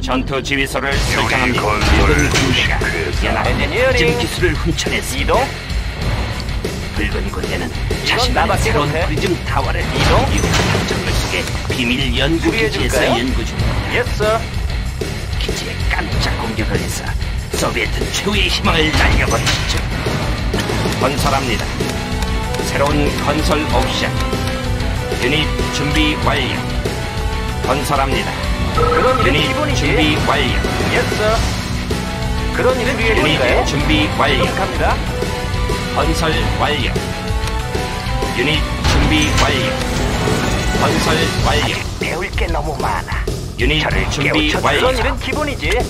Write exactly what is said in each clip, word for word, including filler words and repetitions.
전투 지휘소를 설정합니다. 건설 주식 연합 엔지니어링. 기술을 훔쳐냈습니다. 이동. 붉은 군대는 나밖에 자신만의 새로운 못해. 프리즘 타워를 이동. 미국 탐정을 속에 비밀 연구 기지에서 수리해줄까요? 연구 중입니다. 예스. 기지에 깜짝 공격을 해서 소비에트 최후의 희망을 날려버리시죠. 건설합니다. 새로운 건설 옵션. 유닛 준비 완료. 건설합니다. 그런 일은 유닛 기본이지. 준비 완료. 예스. 그런 일은 유닛 기본인가요? 준비 완료. 갑니다. 건설 완료. 유닛 준비 완료. 건설 완료. 배울 게 너무 많아. 유닛 준비 완료. 그런 일은 기본이지.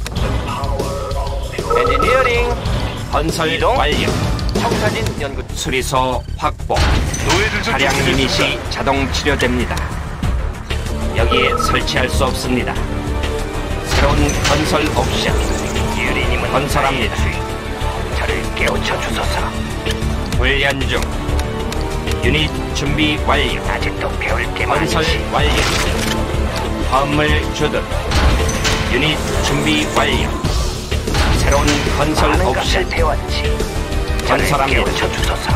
엔지니어링. 건설 이동. 완료. 청사진 연구. 수리소 확보. 노예들 좀 차량 준비됐습니다. 유닛이 자동 치료됩니다. 여기에 설치할 수 없습니다. 새로운 건설 옵션. 유리님은 건설합니다. 저를 깨우쳐 주소서. 훈련 중. 유닛 준비 완료. 아직도 배울 게 건설 많지. 완료. 화물 주둔. 유닛 준비 완료. 새로운 건설 많은 것을 옵션. 배웠지. 저를 건설합니다. 깨우쳐 주소서.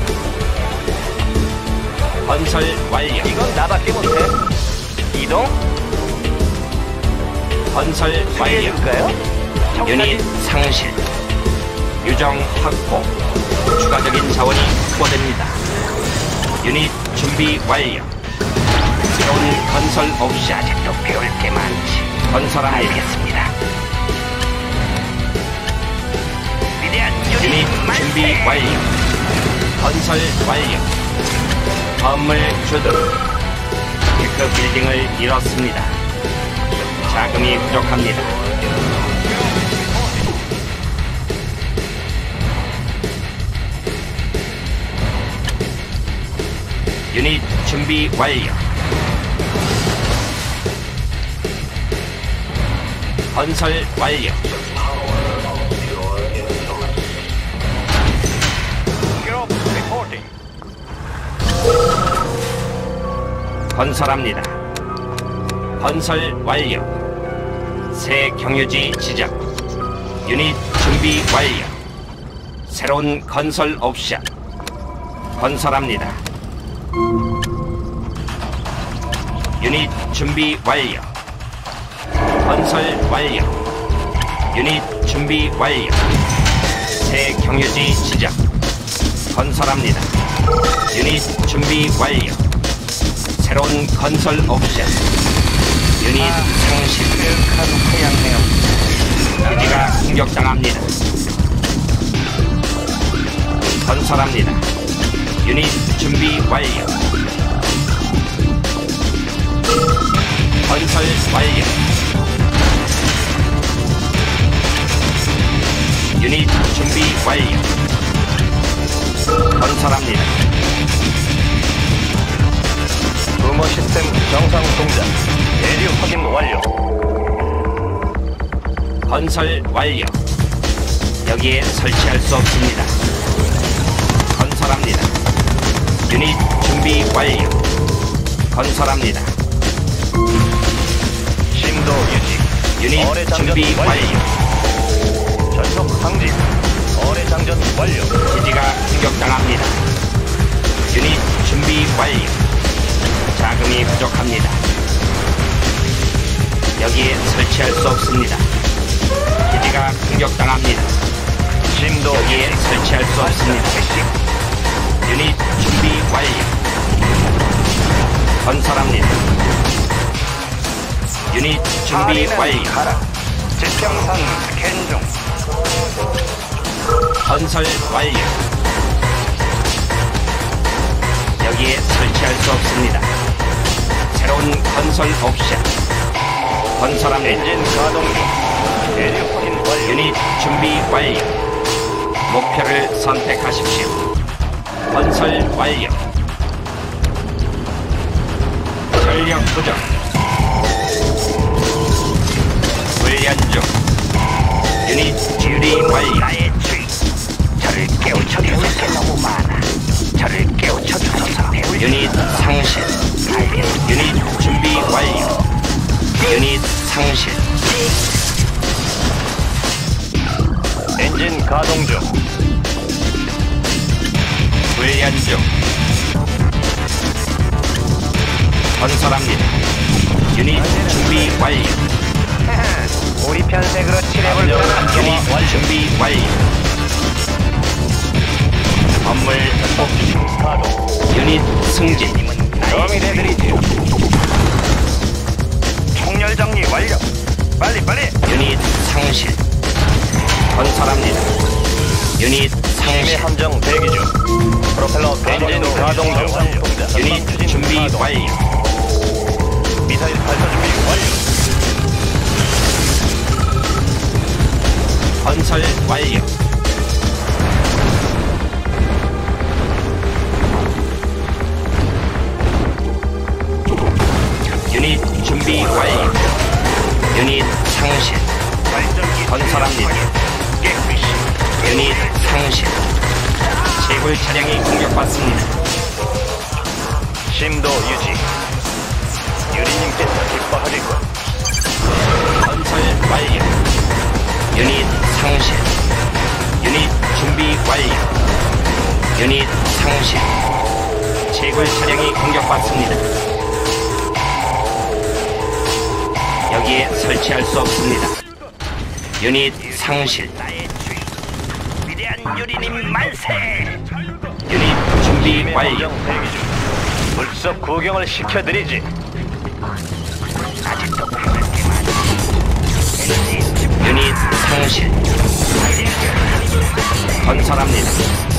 건설 완료. 이건 나밖에 못해. 이동. 건설 완료. 수리해줄까요? 유닛 청사진. 상실. 유정 확보. 추가적인 자원이 확보됩니다. 유닛 준비 완료. 새로운 건설 옵션. 아직도 배울 게 많지. 건설합니다. 알겠습니다. 위대한 유닛 만세! 준비 완료. 건설 완료. 건물 주둔. 그 빌딩을 잃었습니다. 자금이 부족합니다. 유닛 준비 완료. 건설 완료. 건설합니다. 건설 완료. 새 경유지 지정. 유닛 준비 완료. 새로운 건설 옵션. 건설합니다. 유닛 준비 완료. 건설 완료. 유닛 준비 완료. 새 경유지 지정. 건설합니다. 유닛 준비 완료. 새로운 건설 옵션. 유닛 상실. 기지가 공격당합니다. 건설합니다. 유닛 준비 완료. 건설 완료. 유닛 준비 완료. 건설합니다. 부모 시스템 정상 동작. 대류 확인 완료. 건설 완료. 여기에 설치할 수 없습니다. 건설합니다. 유닛 준비 완료. 건설합니다. 심도 유지. 유닛 어뢰 장전 준비 완료. 전속 항진. 어뢰 장전 완료. 기지가 공격당합니다. 유닛 준비 완료. 자금이 부족합니다. 여기에 설치할 수 없습니다. 기지가 공격당합니다. 심도 여기에 설치할 수 없습니다. 유닛 준비 완료. 건설합니다. 유닛 준비 완료. 지평선 스캔 중. 건설 완료. 여기에 설치할 수 없습니다. 새로운 건설 옵션. 건설합니다. 엔진 가동 중. 대류 확인 완료. 유닛 준비 완료. 목표를 선택하십시오. 건설 완료. 전력 부족. 훈련 중. 유닛 준비 완료. 나의 주인. 저를 깨우쳐 주소서. 게 너무 많아. 저를 깨우쳐 주소서. 유닛 상실. 유닛 준비 완료. 유닛 상실. 엔진 가동 중. 훈련 중. 건설합니다. 유닛 준비 완료. 우리 편색으로 칠해볼까? 유닛 준비 완료. 건물 전복 가동. 유닛 승진. 도움이 되드리죠. 총열 정리 완료. 빨리 빨리. 유닛 상실. 건설합니다. 유닛 심해 상실. 함정 대기 중. 프로펠러 엔진 가동 중. 유닛 준비 완료. 미사일 발사 준비 완료. 건설 완료. 유닛 준비 완료. 유닛 상실. 건설합니다. 유닛 상실. 제굴 차량이 공격받습니다. 심도 유지. 유리님께서 기뻐하겠군. 건설 완료. 유닛 상실. 유닛 준비 완료. 유닛 상실. 제굴 차량이 공격받습니다. 여기에 설치할 수 없습니다. 유닛 상실. 위대한 유리님 만세. 유닛 준비 심해 완료. 함정 대기 중. 불속 구경을 시켜드리지. 아직도 부를 게 많지. 유닛 상실. 건설합니다.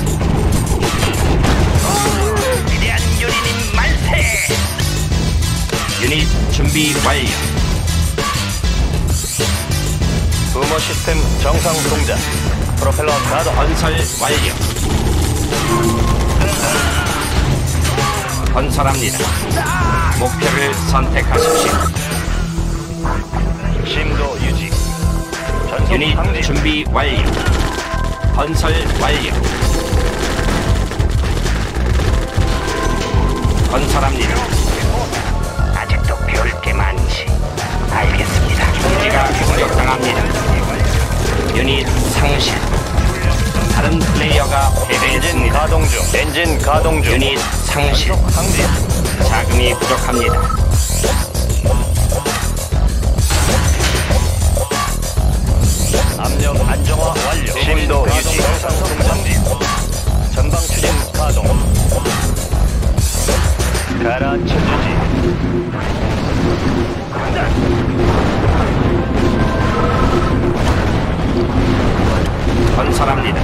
위대한 유리님 만세. 유닛 준비 완료. 부모 시스템 정상 동작. 프로펠러 가동. 건설 완료. 건설합니다. 목표를 선택하십시오. 심도 유지. 전속 유닛 상지. 준비 완료. 건설 완료. 건설합니다. 아직도 배울 게 많지. 알겠습니다. 기지가 공격당합니다. 유닛 상실. 다른 플레이어가 엔진 패배했습니다. 가동 중. 엔진 가동 중. 유닛 상실. 전속 상지. 자금이 부족합니다. 압력 안정화 완료. 심도 유지. 정상 상지. 전방 추진 가동. 가라앉혀주지. 건설합니다.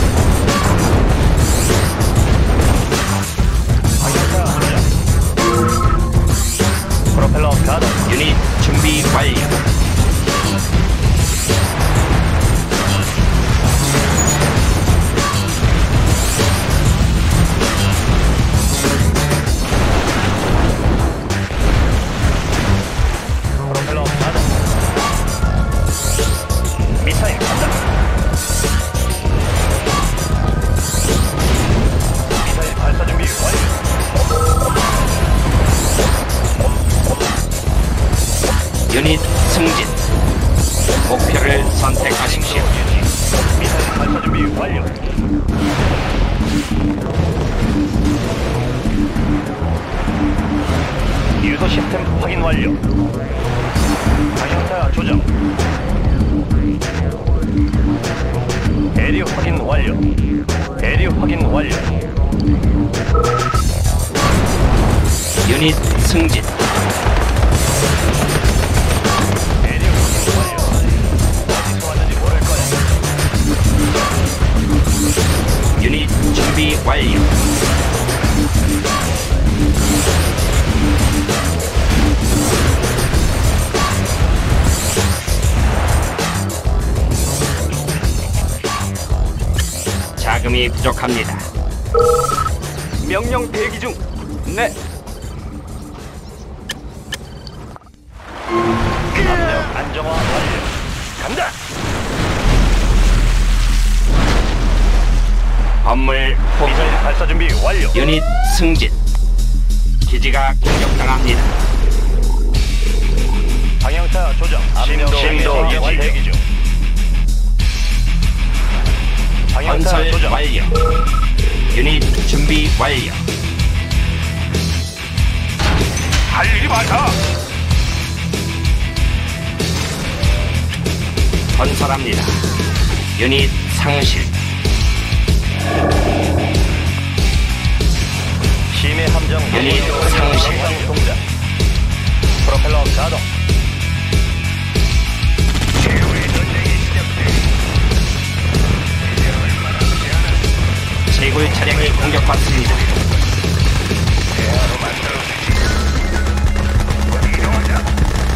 프로펠러 가동. 유닛 준비 완료. 프로펠러 가동. 미사일 간다. 미사일 발사 준비 완료. 유닛 승진. 목표를 선택하십시오. 미사일 발사 준비 완료. 유도 시스템 확인 완료. 방향타 조정. 대류 확인 완료. 대류 확인 완료. 유닛 승진. 대류 확인 완료. 어디서 왔는지 모를 거야. 유닛 준비 완료. 자금이 부족합니다. 명령 대기 중. 네. 압력 안정화 완료. 간다. 건물 폭. 미사일 발사 준비 완료. 유닛 승진. 기지가 공격당합니다. 방향타 조정. 심도 심도 유지. 유지 대기 중. 방향타 건설 조정. 완료. 유닛 준비 완료. 할 일이 많다. 건설합니다. 유닛 상실. 심해 함정 유닛 상실. 정상 동작. 프로펠러 가동. 최후의 전쟁이 시작돼. 이제 얼마 남지 않았어. 제굴 차량이 공격받습니다. 대화로 만들어주지. 어디 이동하자.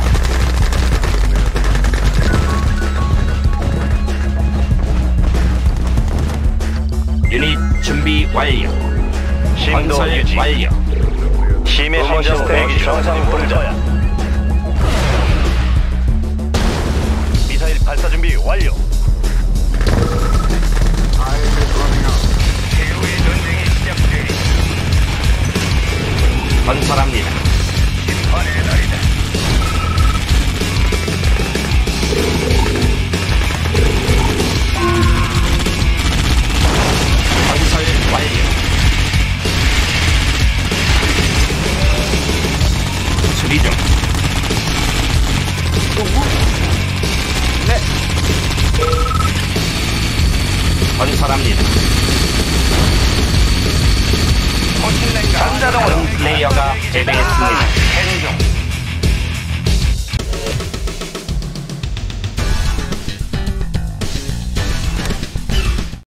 유닛 준비 완료. 심도 건설 유지. 완료. 심해 함정 대기 중. 정상 동작. 미사일 발사 준비 완료. 최후의 전쟁이 시작돼. 건설합니다. 심판의 날이다. 건설 완료. 수리 중. 네. 건설합니다. 다른 다른 플레이어가 패배했습니다. 행동.